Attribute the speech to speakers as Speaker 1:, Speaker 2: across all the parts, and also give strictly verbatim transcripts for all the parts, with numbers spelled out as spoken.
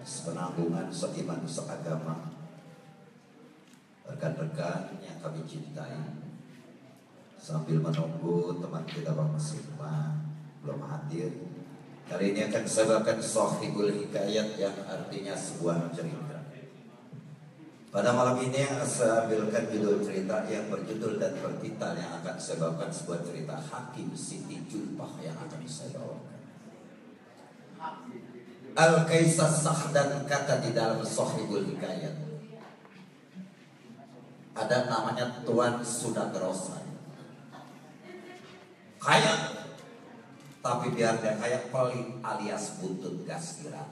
Speaker 1: sepenanggungan, seiman, seagama, rekan-rekan yang kami cintai, sambil menunggu teman kita Bang Sigma belum hadir. Kali ini akan saya bawakan Shahibul Hikayat yang artinya sebuah cerita. Pada malam ini saya ambilkan judul cerita yang berjudul dan bertitel yang akan saya bawakan sebuah cerita Hakim Siti Julpah yang akan saya bawakan. Al-Kaisar Sahdan kata di dalam Shahibul Hikayat, ada namanya Tuan Sudagrosa, kaya, tapi biar dia kaya pelit alias buntut gas kiran.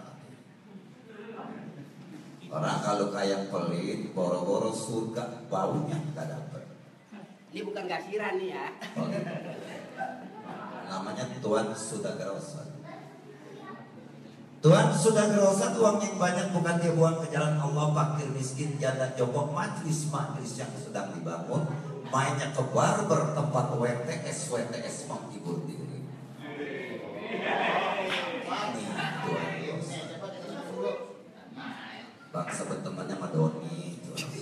Speaker 1: Orang kalau kaya pelit, boro-boro surga baunya nggak dapet.
Speaker 2: Ini bukan gasiran nih ya.
Speaker 1: Namanya Tuan Sudagrosa. Tuan Sudagrosa uang yang banyak bukan dia buang ke jalan Allah, fakir miskin janda jongkok, majlis majlis yang sedang dibangun, mainnya ke barber, tempat W T S W T S menghibur diri. Ini Tuan Grosa. Bang sebut temannya Madoni.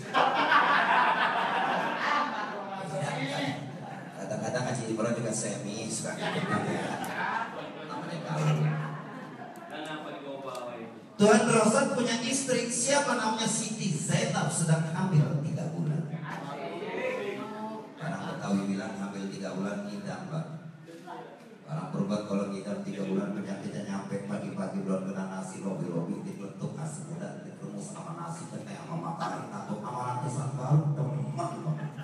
Speaker 1: Kadang-kadang Haji Imran juga semi suka gitu ya. Namanya kalau Tuan Grosa punya istri, siapa namanya Siti Zainab, sedang hamil tiga bulan. Orang Betawi bilang hamil tiga bulan ngidam, Pak. Orang berobat kalau ngidam tiga bulan penyakitnya nyampe pagi-pagi belum kena nasi, lobi-lobi dikelentuk nasi muda, dikerumus sama nasi teh sama makanan atau sama ratusan baru teman.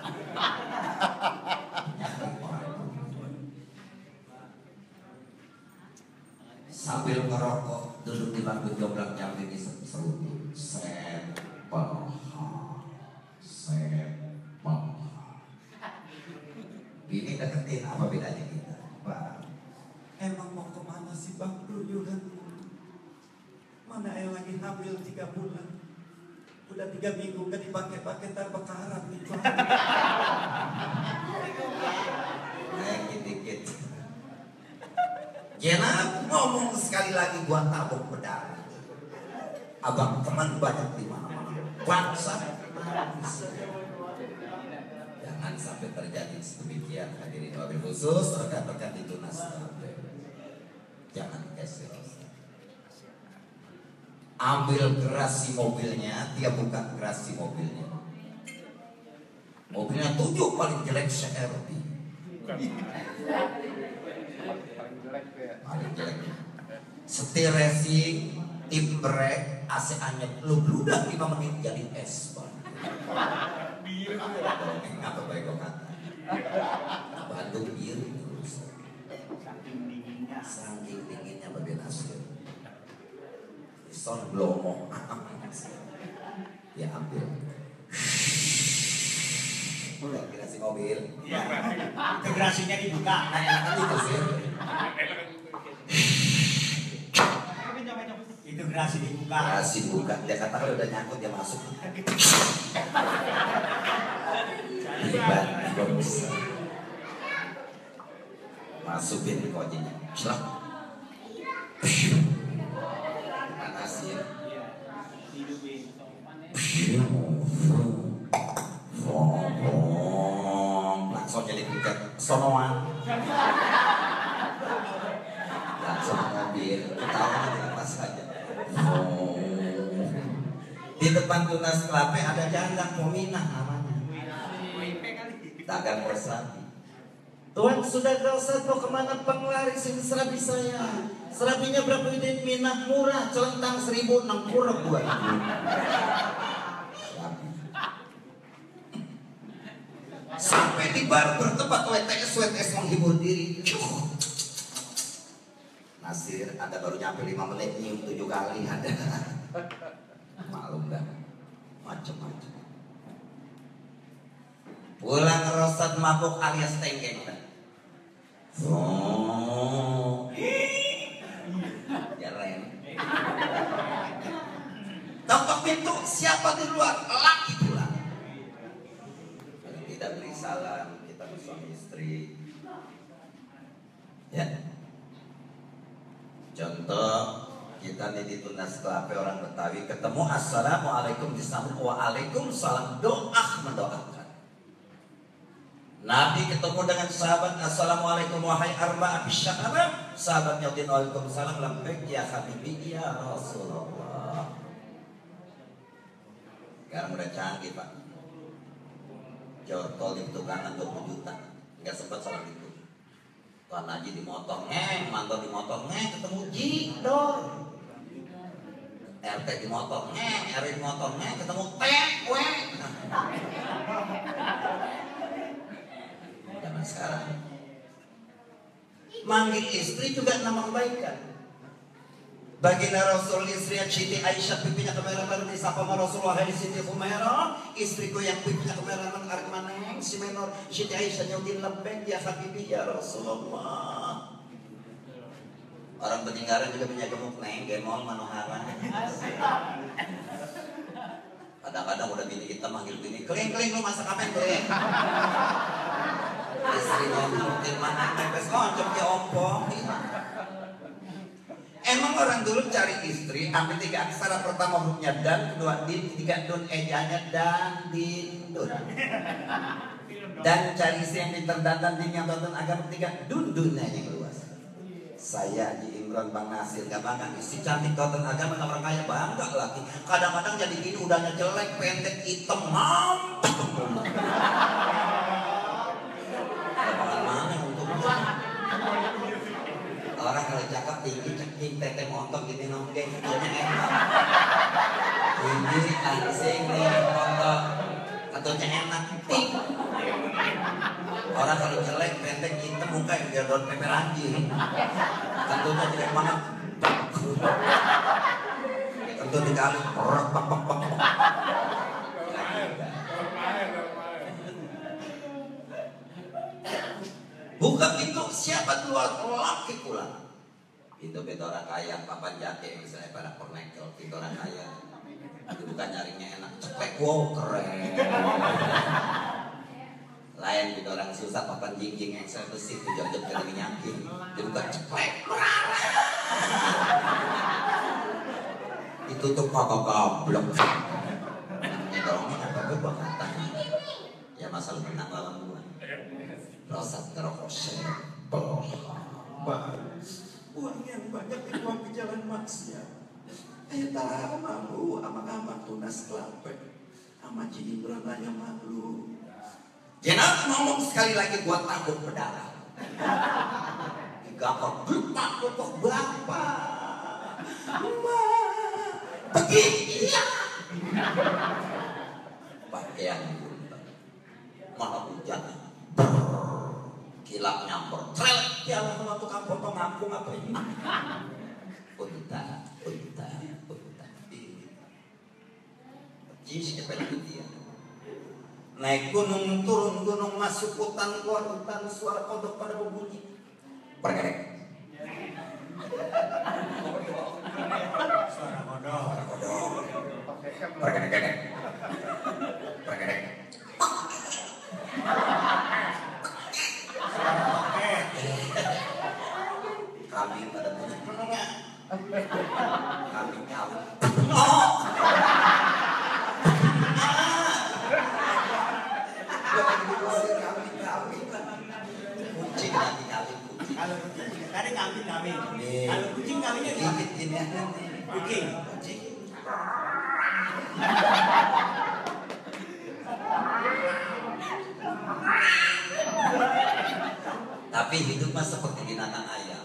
Speaker 1: Sambil ngerokok, duduk di bangku jomblang nyampe di serutu. Sepah, sepah. Ini deketin, apa bedanya kita? Pak,
Speaker 3: emang mau kemana sih Bang Duyulan? Mana yang lagi hamil tiga bulan? Udah tiga minggu gak dipakai-pakai ntar bekarat nih Bang.
Speaker 1: naik dikit-dikit. Jenab ngomong sekali lagi, gua tabok pedang. Abang teman banyak di mana-mana. Bangsa, jangan sampai terjadi sedemikian. Hadirin wabil khusus, rekan-rekan di Tunas. Jangan kasih. Ambil gerasi mobilnya, dia buka gerasi mobilnya. Mobilnya tujuh paling jelek C R V. Paling jelek. Setir racing, tim brake, A C anyep, lu bludak lima menit jadi es. Ngapa baik kok kata? Bandung biru terus. Saking dinginnya, saking dinginnya bagian hasil. Son blomo, ya ambil. Udah gerasi mobil.
Speaker 3: Itu gerasinya dibuka.
Speaker 1: Nah, itu sih.
Speaker 3: Itu gerasi dibuka.
Speaker 1: Gerasi buka, dia kata kalau udah nyangkut dia masuk. Tiba, tiba besar. Masukin kuncinya. Selak. Panas ya. Langsung jadi buka sonoan. Langsung mobil, ketawa dilepas saja. Di depan Tunas Klape ada janda Mominah namanya. Dagang bersati. Tuan Sudagrosa mau kemana penglarisin serabi saya? Serabinya berapa duit? Minah murah, celentang seribu, enam kurang dua ribu. Sampai di barber tempat W T S W T S menghibur diri. Nasir, Anda baru nyampe lima menit nyium tujuh kali ada. Maklum dah, macam-macam. Pulang rosat mabuk alias tenggeng. Oh, ya rem. Ketok pintu, siapa di luar? Laki pula. Kalau tidak beri salam, kita bersuami istri. Ya. Contoh, kita nanti di tunas kelape orang Betawi ketemu assalamualaikum disambut waalaikumsalam, doa mendoakan. Nabi ketemu dengan sahabat, assalamualaikum wahai arba abis syahara, sahabatnya udin waalaikumsalam, labbaik ya habibi ya Rasulullah. Sekarang udah canggih Pak, jortol di tukangan dua puluh juta, nggak sempat salah itu. Tuan Haji dimotong, eh, mantor dimotong, eh, ketemu jidor. R T dimotong, eh, R I dimotong, eh, ketemu tek, weh. Zaman sekarang manggil istri juga nama kebaikan. Baginda Rasul istrinya Siti Aisyah pipinya kemerahan disapa sama Rasulullah hai Siti Humairah, istriku yang pipinya kemerahan arek maneng si menor Siti Aisyah nyutin lebek ya habibi ya Rasulullah. Orang peninggalan juga punya gemuk neng gemol manohara. Kadang-kadang udah bini kita manggil bini keling-keling lu masak apa keling. Istrinya nyutin mana pepes koncok ya ompong. Emang orang dulu cari istri ambil tiga aksara, pertama hurufnya dan, kedua din, ketiga dun, ejanya dan din dun. Dan cari istri yang pintar dan din yang tonton agama, ketiga dun dunnya yang luas. Saya di Imran Bang Nasir gak bangga istri cantik tonton agama orang kaya bangga lagi. Kadang-kadang jadi gini udahnya jelek, pendek, hitam, mampus. Mana untuk orang kalau cakep tinggi ceking tete montok gini nonggeng katanya enak. Tinggi asing nih montok katanya enak ting. Orang kalau jelek pendek hitam muka yang biar daun peper anjing. Tentunya jelek banget. Tentu dikali rek bak bak bak. Bukan itu siapa dua laki pula. Itu beda orang kaya, papan jati misalnya pada pernekel, itu orang kaya. Itu bukan nyarinya enak, cepek, wow keren. Lain beda orang susah, papan jingjing yang saya besi, itu jauh-jauh dari minyakin. Itu bukan cepek, itu tuh kakak gablok. Namanya dorongnya apa gue bakatan. Ya masalah menang lawan gue. Rosat ngerokosnya
Speaker 3: uang yang banyak dibuang ke jalan maksiat. Ayo tak malu ama-ama tunas kelape ama Imran aja malu.
Speaker 1: Jangan ngomong sekali lagi buat takut berdarah. Gampang gepak gepak bapak. Ma pergi iya. Pakaian mana hujan. Kilap nyamper, trel, ya Allah tukang potong ngampung apa ini? Unta, unta, unta. Jis kepala dia. Naik gunung, turun gunung, masuk hutan, keluar hutan, suara kodok pada berbunyi. Pergerek.
Speaker 3: Suara kodok,
Speaker 1: Suara kodok. Pergerek, pergerek. Kambing pada bunyi penengah. Kambing kawin. Oh. Kambing kawin. Kucing lagi kawin kucing.
Speaker 3: kalau kucing tadi kambing kambing.
Speaker 1: Nih.
Speaker 3: Kalau kucing kambingnya di
Speaker 1: Dikit ini ada.
Speaker 3: kucing.
Speaker 1: Kucing. Tapi hidup mah seperti binatang ayam.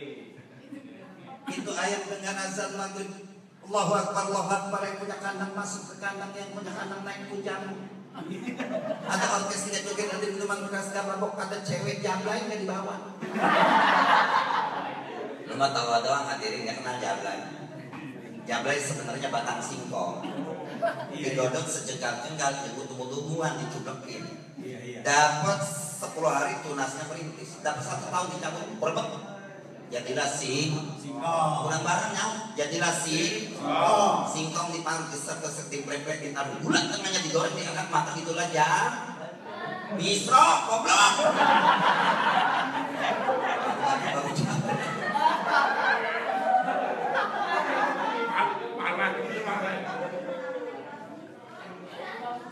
Speaker 1: Itu ayam dengan azan maghrib, Allahu Akbar, Allahu Akbar, yang punya kandang masuk ke kandang, yang punya kandang naik hujan. Ada orkes tidak joget, ada minuman keras gak mabok, ada cewek jablay nggak dibawa. Lu mah tahu doang hadirin nggak kenal jablay. Jablay sebenarnya batang singkong. Didodok sejengkal-jengkal, dibutuh-butuhan, dicudekin. Dapat sepuluh hari tunasnya merintis, dapat satu tahun dicabut berbek. Jadilah sing singkong, kurang barang nyawa. Jadilah sing singkong, singkong dipanggil serta serti prepek ditaruh bulat tengahnya digoreng diangkat matang itulah jam bistro goblok.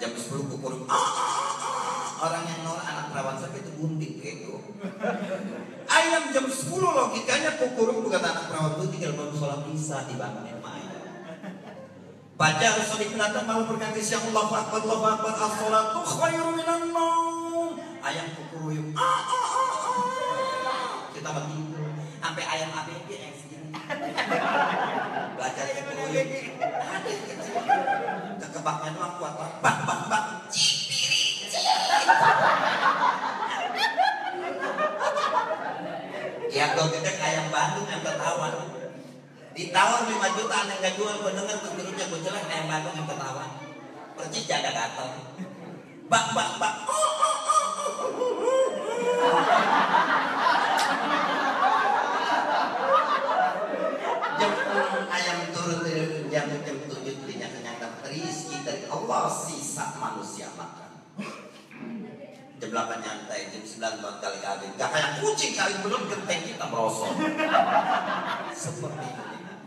Speaker 1: jam sepuluh kukur ah, ah, ah. Orang yang nolak anak perawan sakit itu gunting gitu. Ayam jam sepuluh logikanya kukur bukan anak perawan itu tinggal baru sholat isya dibangunin main. Baca Rasul Ibnatan malam berganti siang Allahu Akbar Allahu Akbar as-salatu khairum minan naum. Ayam kukuruyuk ah, ah, ah, ah. Kita begitu sampai ayam A B G yang segini baca kukuruyuk ada kecil kekebaknya doang kuat bak bak bak yang kau gede ayam Bandung yang ketahuan ditawar lima juta yang gak jual gue denger tuh birutnya gue jelas ayam Bandung yang ketahuan percis jaga gatel bak bak bak jam ayam turun jam jam tujuh belinya kenyang dapat rezeki dari Allah sisa manusia makan jam delapan nyantai jam sembilan buat kali kawin gak kayak kucing kawin belum genteng kita merosot seperti itu.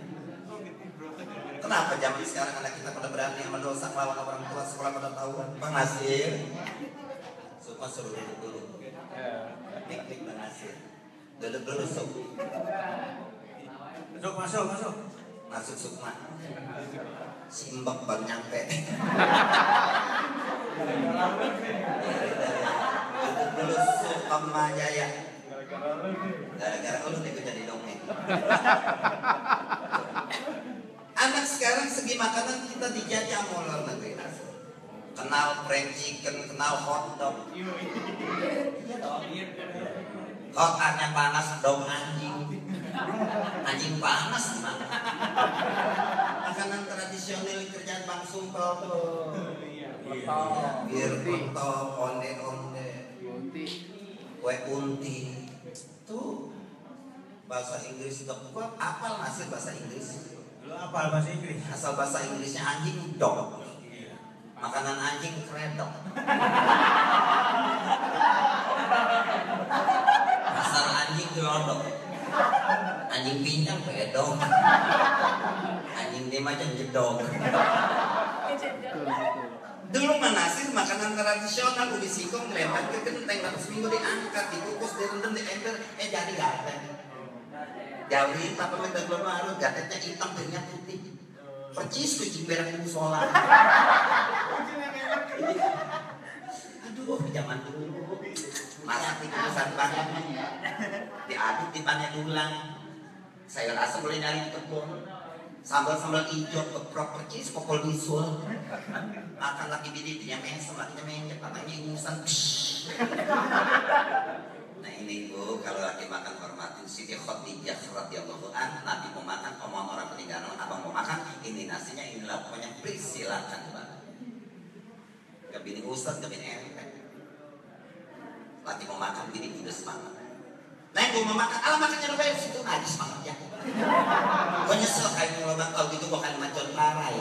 Speaker 1: Kenapa zaman sekarang anak kita pada berani sama dosa melawan orang tua sekolah pada tahuan Bang Nasir Sukma suruh duduk dulu tik-tik Bang Nasir duduk dulu Suk
Speaker 3: Masuk, masuk, masuk.
Speaker 1: masuk Sukma simbek baru nyampe duduk dulu Sukma Jaya gara-gara lu ikut jadi dongeng anak sekarang segi makanan kita dijajah sama luar negeri kenal fried chicken, kenal hot dog hotnya panas dong anjing anjing panas gimana makanan tradisional kerjaan Bang Sumpel tuh bir kotok, onde-onde kue unti tuh bahasa Inggris dok gua apal hasil bahasa Inggris
Speaker 3: Lu apa bahasa Inggris?
Speaker 1: asal bahasa Inggrisnya anjing dog makanan anjing kredok asal anjing gelodok anjing pincang pedok anjing dia macam jedok dulu manasir makanan tradisional ubi singkong dilempar ke genteng lalu seminggu diangkat dikukus direndam di ember eh jadi gaten jauhin apa minta belum harus gatetnya hitam dirinya putih percis kucing berak musola aduh zaman dulu masak di kukusan banget diaduk dipannya dulang sayur asam boleh nyari di kebun sambal-sambal hijau keprok percis pokol bisul makan lagi biditnya mesem lakinya menyek matanya ingusan nah ini bu kalau lagi makan hormatin Siti Khadijah radhiyallahu anha Nabi mau makan omongan orang peninggalan abang mau makan ini nasinya ini lauknya please silakan mbak gak bini ustaz gak bini enteng lagi mau makan bini udah semangat nah yang gue mau makan alah makannya lu bayar situ aja semangat ya gue nyesel kayak mau bang kalau gitu gue akan macon parai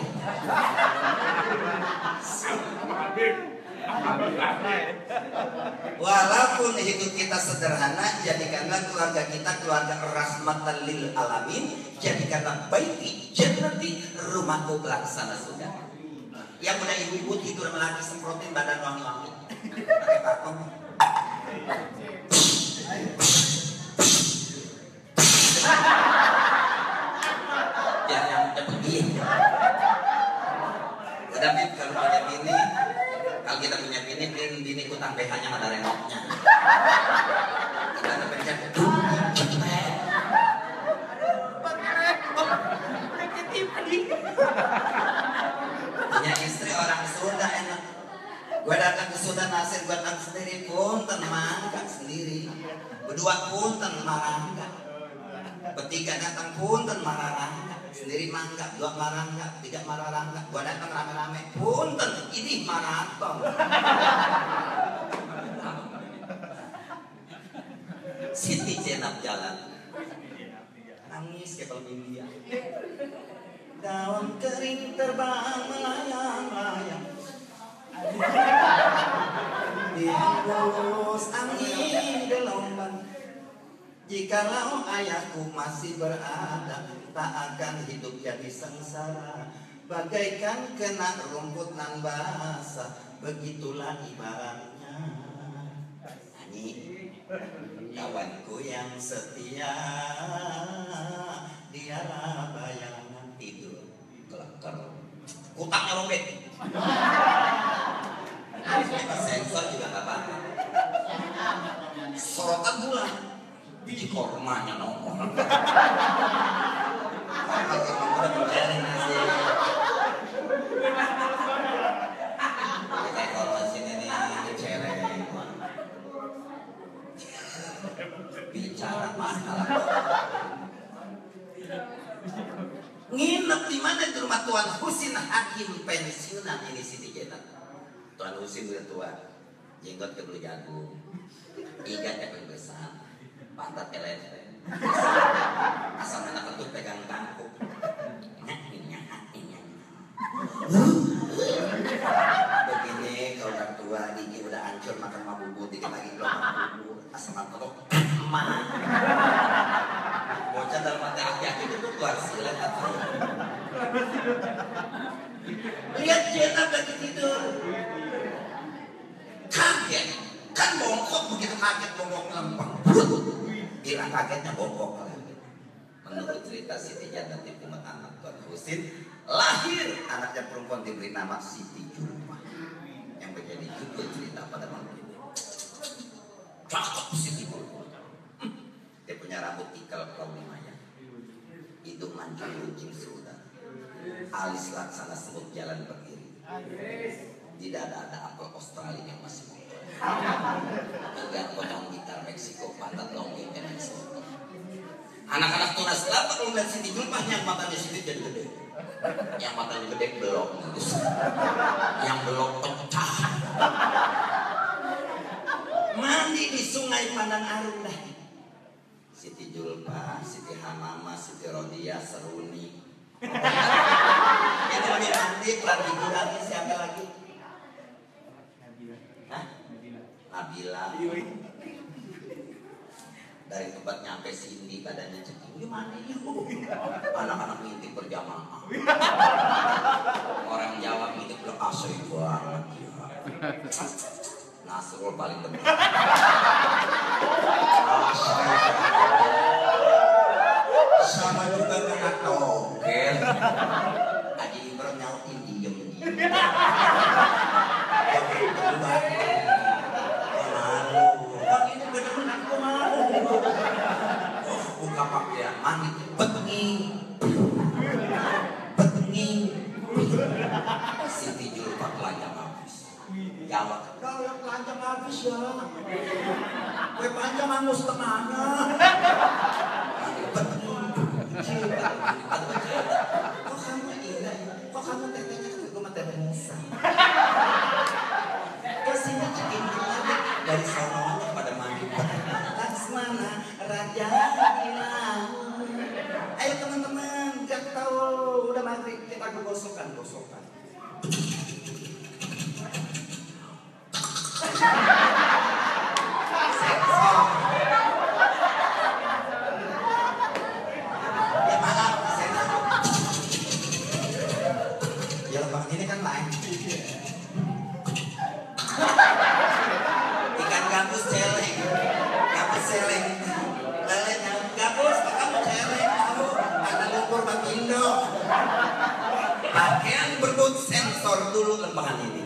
Speaker 1: walaupun hidup kita sederhana jadikanlah keluarga kita keluarga rahmatan lil alamin jadikanlah baiti jannati rumahku pelaksana surga yang udah ibu-ibu tidur melaki semprotin badan wangi-wangi pakai parfum biar yang udah pergi udah bib kalau punya bini kalau kita punya bini bini bini kutang P H nya ada remote-nya kita ada pencet punya istri orang Sunda enak gue datang ke Sunda Nasir gue datang sendiri punten mangga sendiri berdua punten marangga bertiga datang punten marangga sendiri mangga dua marangga tiga marangga gue datang rame-rame punten ini maraton Siti Jenab jalan nangis kayak film India daun kering terbang melayang-layang dihembus angin gelombang jikalau ayahku masih berada tak akan hidup jadi sengsara bagaikan kena rumput nan basah
Speaker 4: begitulah ibaratnya. Nyanyi. Kawanku yang setia, dialah bayangan tidur kelakar. Kutaknya robek. Kita sensor juga nggak apa-apa. Sorotan bulan, biji kormanya nongol. Kalau udah mencari nasi, kita korma sini nih cereng. Bicara masalah nginep di mana di rumah Tuan Husin Hakim pensiunan ini Siti Jenat. Tuan Husin udah tua, jenggot kebeli jagung, igatnya besar, pantat keleten, asal anak kentut pegang tangkuk. Begini kalau udah tua gigi udah hancur makan mah bubur dikit lagi belum bubur asam kentut emak. Bocah dalam hati aki-aki itu tuh keluar silet apa? Lihat Jenab lagi tidur. Kaget, kan bongkok begitu kaget bongkok lempeng. Bilang kagetnya bongkok lagi. Menurut cerita Siti Jenab di Pumat anak Tuan Husin, lahir anaknya perempuan diberi nama Siti Julma yang menjadi judul cerita pada malam ini. Cakep Siti Julma. Dia punya rambut ikal kalau lumayan, hidung mancung runcing seudang, alis laksana semut jalan berdiri. Tidak ada ada apel Australia yang masih muda. Enggak potong gitar Meksiko pantat longgeng dan Meksiko. Anak-anak tunas kelapa kalau melihat Siti Julma yang matanya sedikit jadi gede, yang matanya gede belok, yang belok pecah. Mandi di sungai Pandang Arum dah. Siti Julma, Siti Hamama, Siti Rodia, Seruni. Yang lebih mandi, pelatih lagi siapa lagi? Hah? Nabila. Dari tempat nyampe Cindy badannya ceking. Gimana yuk? Anak-anak ngintip berjamaah. Orang Jawa ngintip lo asli banget ya. Nasrul paling depan. Sama juga dengan togel. Haji Imron nyautin diem diem. Malu. Ini bener-bener aku malu. Oh, buka pakaian mandi. Bengi. Bengi. Siti Julma telanjang habis. Jawab, kau yang telanjang habis ya. Kue panjang angus tengahnya. Kok kamu indah? Kok kamu tetenya ke rumah teh Musa? Kesini cekin lagi dari sononya pada mandi. Laksmana Raja hilang. Ayo teman-teman, gak tahu udah maghrib kita gosokan gosokan. Ini kan lain. Ikan gabus celeng, gabus celeng, lele gabus, kamu celeng, kamu ada lumpur bagindo. Pakaian berbut sensor dulu lembaran ini.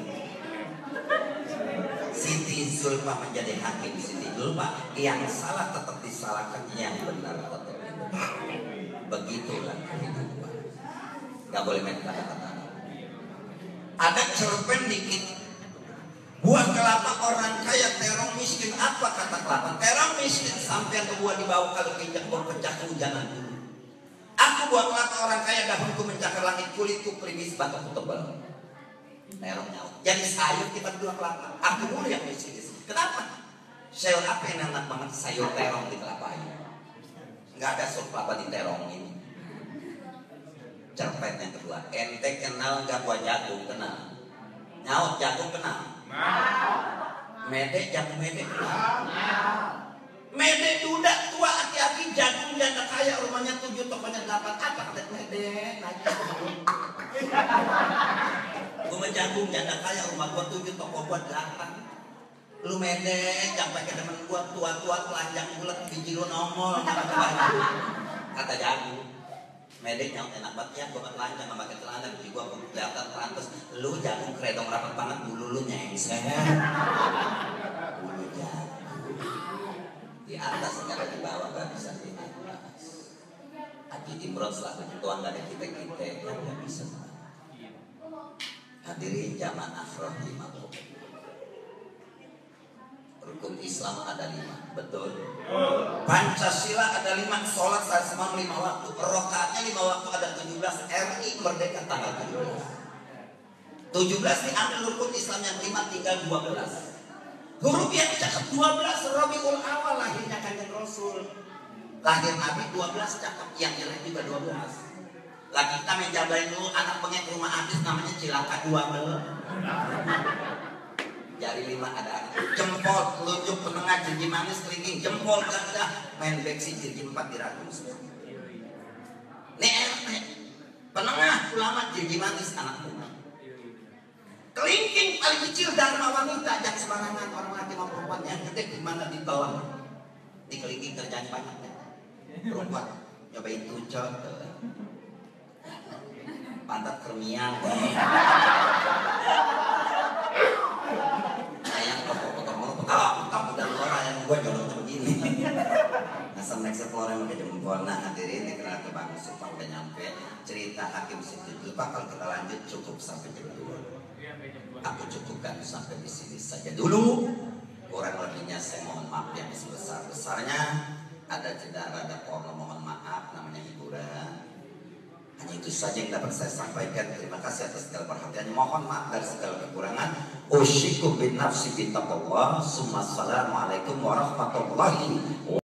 Speaker 4: Siti Julma menjadi hakim. Siti Julma yang salah tetap disalahkan, yang benar tetap benar. Begitulah kehidupan. Gak boleh main kata-kata. Ada cerpen dikit. Buah kelapa orang kaya, terong miskin. Apa kata kelapa? Terong miskin sampai ke buah di bawah kalau kijak berpecah kehujanan dulu. Aku buah kelapa orang kaya, daunku mencakar langit, kulitku krimis, batuku tebal. Terong nyawa. Jadi sayur kita berdua kelapa. Aku dulu yang miskin. Kenapa? Sayur apa yang enak banget? Sayur terong di kelapa ini. Nggak ada sayur kelapa di terong ini. Cerpen yang kedua, ente kenal nggak buah jagung? Kenal. Nyaut jagung kenal. Mede jagung mede kenal. Mede duda tua aki-aki jagung janda kaya rumahnya tujuh tokonya delapan apa kata mede? Gue jagung janda kaya, rumah gua tujuh, toko gua delapan. Lu medek, sampai ke temen gua tua-tua telanjang bulat biji lu nongol. Kata jagung, medek nyaut enak banget ya, gua telanjang sama pakai celana, biji gua kelihatan pantas. Lu jagung kredong rapat banget, bulu lu nyengseng. Bulu jagung di atas nggak ada di bawah, nggak bisa di atas. Haji Imron selaku ketua nggak ada kita-kita yang nggak bisa. Hadirin jamaah rahimahullah. Rukun Islam ada lima, betul. Pancasila ada lima, sholat saat semalam lima waktu, rokaatnya lima waktu ada tujuh belas. R I merdeka tanggal tujuh belas. tujuh belas diambil rukun Islam yang lima, tinggal dua belas. Huruf yang cakep dua belas, Rabiul Awal lahirnya Kanjeng Rasul. Lahir Nabi dua belas cakep, yang jelek juga dua belas. Lah kita menjabain dulu anak pengek rumah habis namanya Cilaka dua belas. Jari lima ada jempol, telunjuk, penengah, jari manis, kelingking, jempol, ganda, main beksi, jari empat diragum semua. Nih, penengah, ulama, jari manis, anak muda. Kelingking paling kecil dharma wanita, jangan sembarangan orang laki mau perempuan yang gede di mana di bawah. Di kelingking kerjaan banyak ya. Perempuan nyobain tucot, pantat kermiang. Kamu udah luar yang gue nyolong begini. Asal next keluar yang pakai jempol. Nah hadirin ini kena ke Bang Supang udah nyampe. Cerita Hakim Situ Pak kalau kita lanjut cukup sampai jam dua. Aku cukupkan sampai di sini saja dulu. Kurang lebihnya saya mohon maaf yang sebesar besarnya. Ada jeda ada porno mohon maaf namanya hiburan. Hanya itu saja yang dapat saya sampaikan. Terima kasih atas segala perhatiannya. Mohon maaf dari segala kekurangan. Usyikum bin nafsi bi taqwallah. Assalamualaikum warahmatullahi wabarakatuh.